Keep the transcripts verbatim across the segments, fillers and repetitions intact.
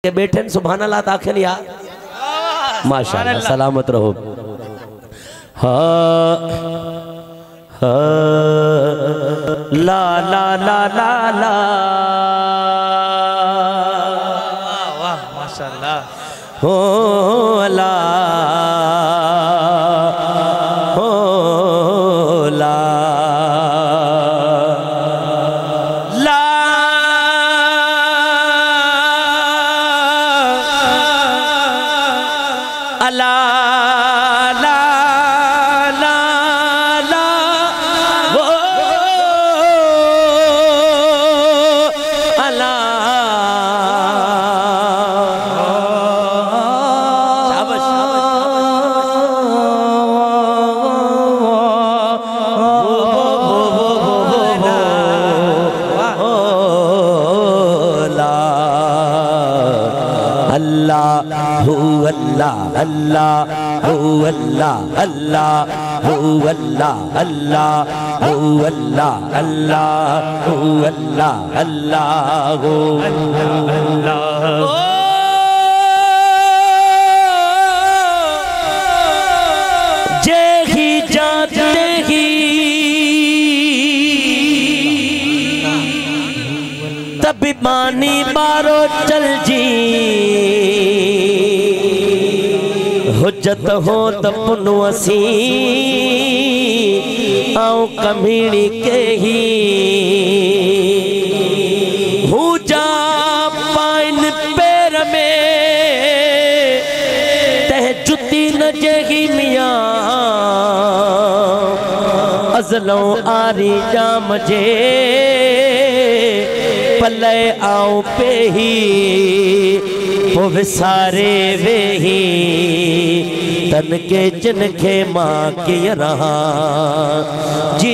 के बैठे सुभान अल्लाह ताखे यार माशाअल्लाह सलामत रहो। हाँ हाँ ला ला ला ला ला वाह माशाअल्लाह हो ला हो ला ला ला ला ला वो अला शाबाश अल्लाह हू अल्लाह अल्लाह हू अल्लाह अल्लाह हू अल्लाह अल्लाह हू अल्लाह अल्लाह हू अल्लाह अल्लाह हू अल्लाह। जे ही जाते ही तभी मानी बारो चल जी हुज्जत हो तपनु असी आओ कमीणी के ही हूँ जा पाइन पैर में तह जुती न जेगी मियाँ अजलों आरी जाम जे पले आओ पे ही वो विसारे वे ही तन के जिनके माँ के रहा जी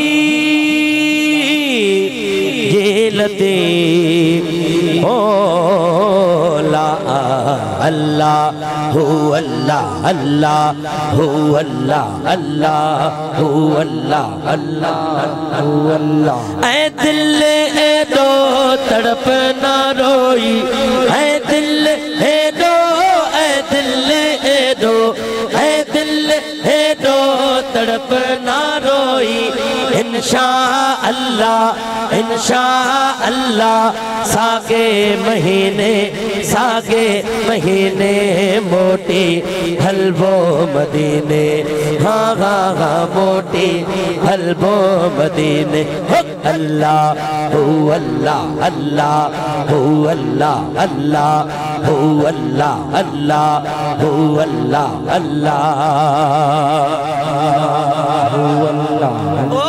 ये लते ओ ला अल्लाह हू अल्लाह अल्लाह हू अल्लाह अल्लाह हू अल्लाह अल्लाह हू अल्लाह। ऐ दिल ए दो तड़प ना रोई ऐ दिल ए दो ऐ दिल ए दो ऐ दिल ए दो तड़प ना रोई इंशा अल्लाह इंशा अल्लाह सागे महीने सागे महीने मोटी हलवो मदीने हाँ हाँ हाँ मोटी हलवो मदीने अल्लाह हू अल्लाह अल्लाह हू अल्लाह अल्लाह हू अल्लाह अल्लाह हू अल्लाह अल्लाह हू अल्लाह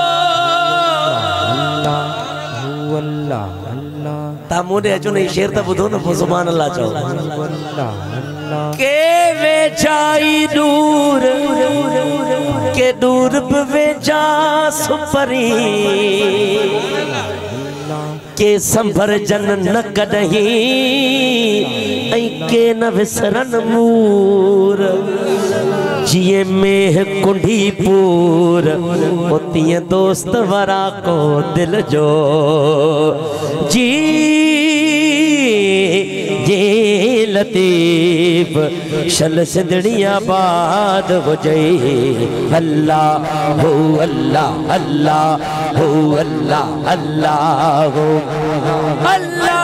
तामुने अचो नहीं शेर तो बुधो न सुभान अल्लाह चओ के वे जाई दूर के दूर वे जा सुपरी के संभर जन न कदही ऐ के न विसरन मूर जिए में कुंडी पूर उतिए दोस्त वरा को दिल जो जी ये लतीफ शल सिंधड़िया बाद हो जाए अल्लाह हो अल्लाह अल्लाह हो अल्लाह अल्लाह हो अल्लाह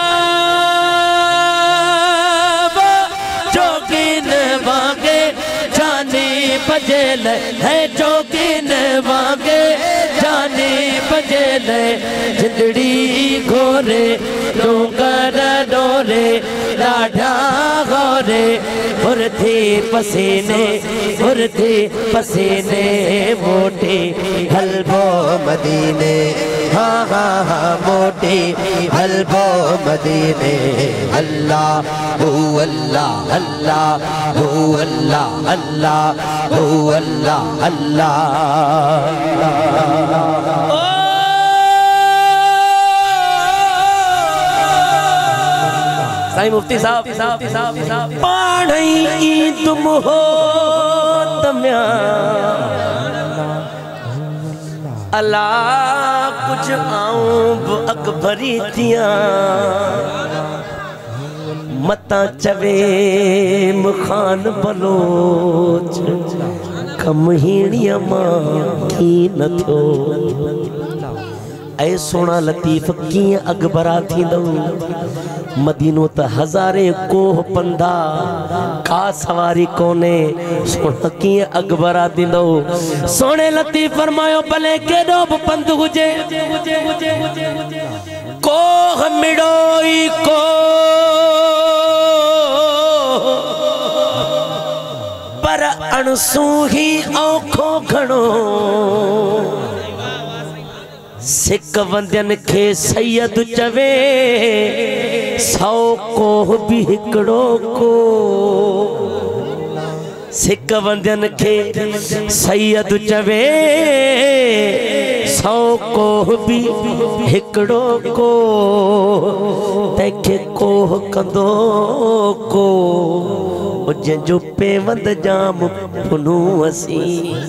जोगिन वागे जाने बजेल है जोगिन वागे जाने बजेल जिंदड़ी घोरे डोंगर डोरे लाडा गोरे फुरथी पसीने फुरथी पसीने मोटी हलवो मदीने हाँ हाँ हाँ मोटी हलवो मदीने अल्लाह हू अल्लाह अल्लाह हू अल्लाह अल्लाह हू अल्लाह अल्लाह। साईं मुफ्ती साहब पाणी तुम हो तम्या अल्लाह कुछ आऊं अकबरी थिया मता चवे मुखान बलोच कम हीणिया मां की न थो ऐ सोना लतीफ किए अकबरा थी दऊ मदीनो त हजारे कोह पंधा का सवारी कोने सोना किए अकबरा थी दऊ सोने लतीफ फरमायो भले केडो भी पंध हुजे कोह मिड़ोई को पर अणसू ही औखो घणो सिक वंदन के सैयद चवे सौ को भी हिकड़ो को सिक वंदन के सैयद चवे सौ को भी हिकड़ो को तैखे कोह कंदो को जो पेवंद जाम पुनू असी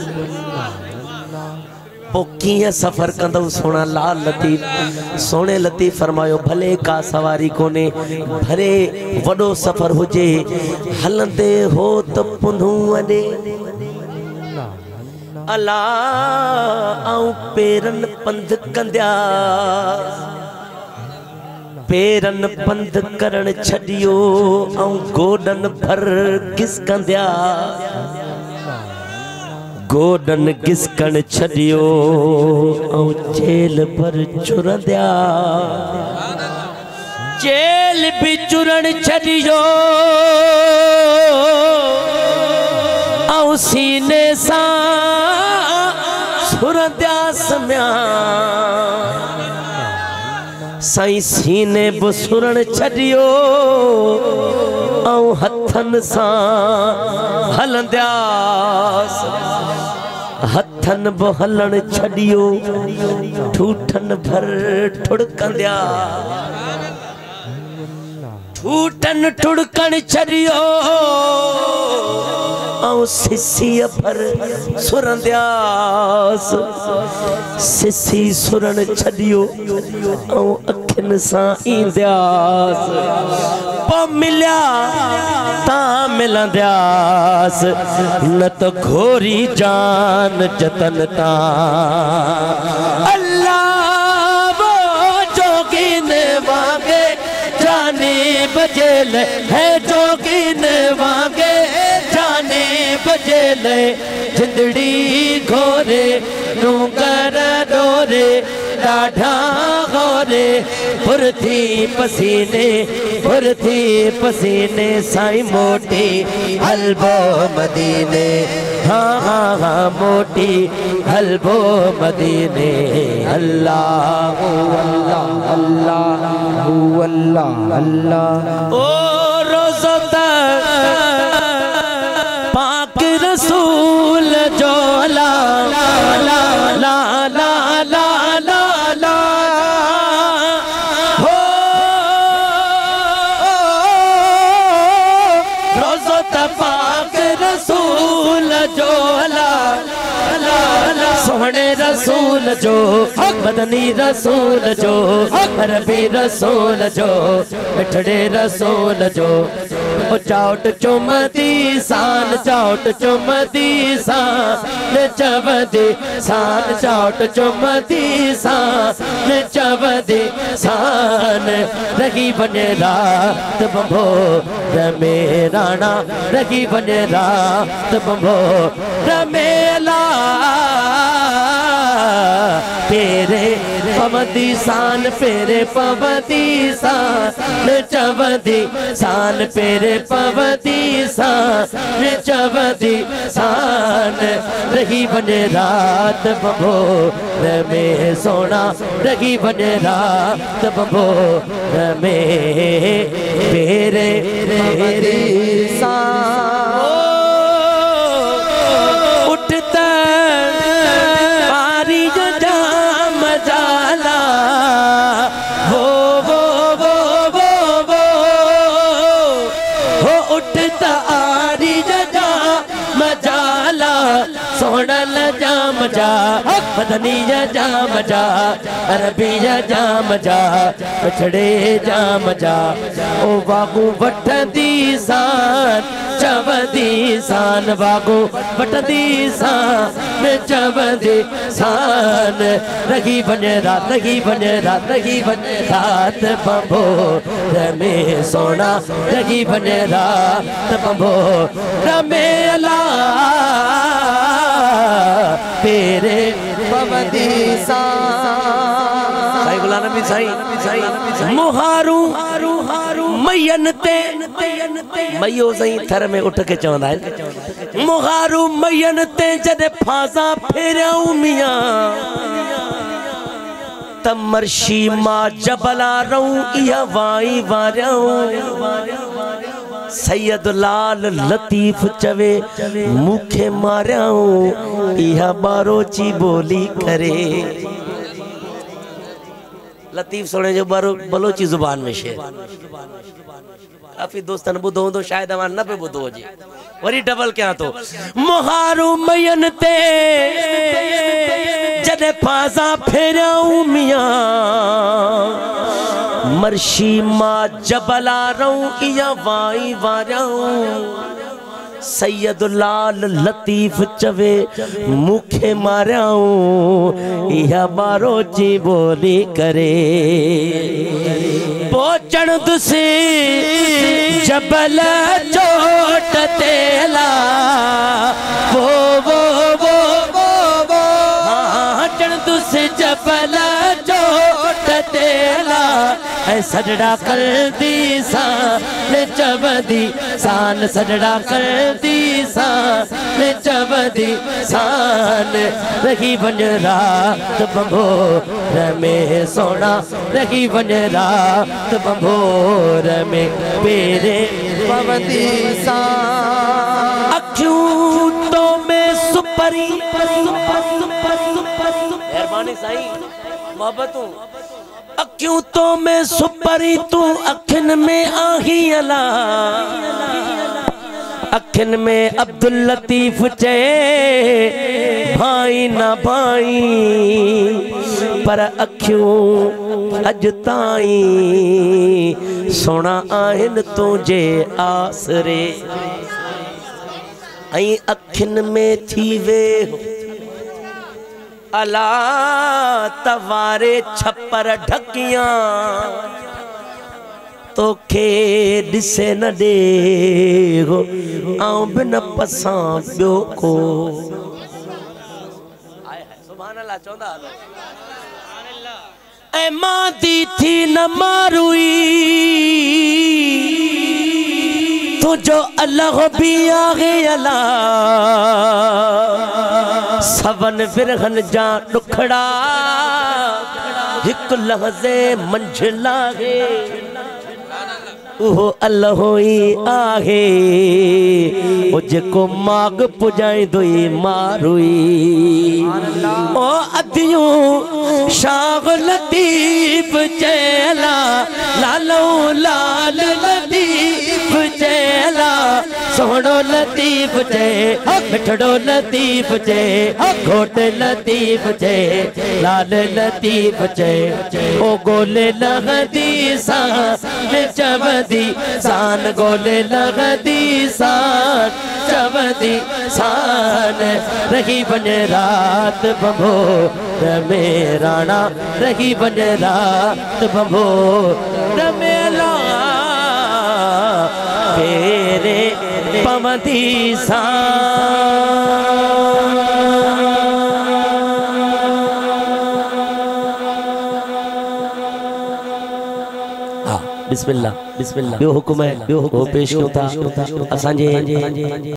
किए सफर कंदो सोना लाल लतीफ सोने लतीफ फरमायो भले का सवारी कोने भरे वडो सफर हुजे हलंदे हो तो पुनू अडे अला आऊं पेरन पंध कंदिया पेरन पंध करण छडियो आऊं गोडन भर किस कंदिया गोडन किसकन छडियो आऊं जेल पर चुरंदिया जेल भी चुरण छडियो आऊं सीने सा सुरंदिया सम्या साईं सीने बुसुरण छडियो आऊं हथन सा हलंदियास हथन बो हलन छडियो ठूठन भर ठुड़कंदिया ठूठन ठुड़कन छडियो आऊं सिसी भर सुरंदियास सिसी सुरण छडियो आऊं अखिन सा ईंदियास पो मिलिया ता मिलंदियास न तो घोरी जान जतन ता अल्लाह वो जोगिन वांगे जाने बजेल है जोगिन वांगे जाने बजेल जिंदड़ी घोरे नूंगर डोरे डाढ़ा गोरे फुरथी पसीने फुरथी पसीने साईं मोटी हलबो मदीने हाँ हाँ हाँ मोटी हलबो मदीने अल्लाह अल्लाह अल्लाह अल्लाह अल्लाह ओ रोज़ो तक पाक रसूल जो ला ला ला ला ला ला हो रोज़ो तक पाक रसूल जो ला सोहने रसूल जो मदनी रसूल जो अरबी रसूल जो मिठड़े रसूल जो चाउट चुमदी सान चाउट चुमदी सान चवदी सान चाउट चुमदी सान चवदी सान रही बने रात बंभो रमे राणा रही बने रात बंभो रमेला फेरे पवदी सान फेरे पवदी सान चवदी सान फेरे पवदी सान चवदी सान रही बने रात बंभो में सोना रही बने रात बंभो में फेरे फेरे सान उठता जा मदनी जा मजा अरबी जा मजा छड़े जा मजा ओ बागू वठंदी सान चवंदी सान बागू वठंदी सान चवंदी सान रही बने रात रही बने रात रही बने रात बंबो रमे सोना रही बने रात बंबो रमे अला तेरे पवदी सा साईं गुलाम नबी साईं साईं मुहारू मयन ते मयो साईं थर में उठ के चवंदा आहिनि मुहारू मयन ते जॾहिं फाज़ा फेरियाऊं मियां तमर्शी मां जबला रहूं इहा वाई वारियाऊं सैयद लाल लतीफ चवे मुखे मारियाऊं इहा बारोची बोली करे लतीफ सोने जो बारो बलोची जुबान में शेर काफी दोस्तन बुधो हो तो शायद अवान न पे बुधो हो जी वरी डबल क्या तो मुहारू मयन ते जदे फाज़ा फेरियाऊं मियां मर्शी मां जबला रहूं इया वाई वारियाऊं सैयद लाल लतीफ चवे मुखे मारियाऊं इहा बारोची बोली करे पोचण दुसे जबल चोट तेला वो वो वो वो वो हाँ चण दुसे जबल चोट तेला ऐ सजड़ा कर दी सान चवदी सान सजड़ा कर दी सान चवदी सान रही बन रात बंभोर में सोना रही बन रात बंभोर में पेरे पवदी सान अखियों तो में सुपरी मेहरबानी साईं मोहब्बतों अक्यों तो मैं सुपरी तू अखिन में आही अला अखिन में अब्दुल लतीफ चे भाई ना भाई पर अखियों अज ताई सोना आहिन तुझे आसरे आई अखिन में थी वे अला तवारे छप्पर ढकियां तो खे दिसे न दे हो आऊं बिन पसां बियो को सुभान अल्लाह चौंदा ए मां दी थी न मारुई तो जो अल्लाह भी आगे अला सवन बिरहन जा दुखड़ा हिक लहज़े मंझला है उहो अल्लाह ही आहे ओ जेको माग पुजाई दोई मारुई ओ अदियूं शाह लतीफ चेला लालो लाल लतीफ चेला सोहणो लतीफ चे मिठड़ो लतीफ चे घोट लतीफ चे लाल लतीफ चे ओ गोले लगदी सान चवदी सान गोले लगदी सान चवदी सान रही बन रात बंभोर में राणा रही बन रात बंभोर में ला तेरे पवदी बिस्मिल्लाह बिस्मिल्लाह बियो हुकुम है बियो हुकुम पेश क्यों था असांजे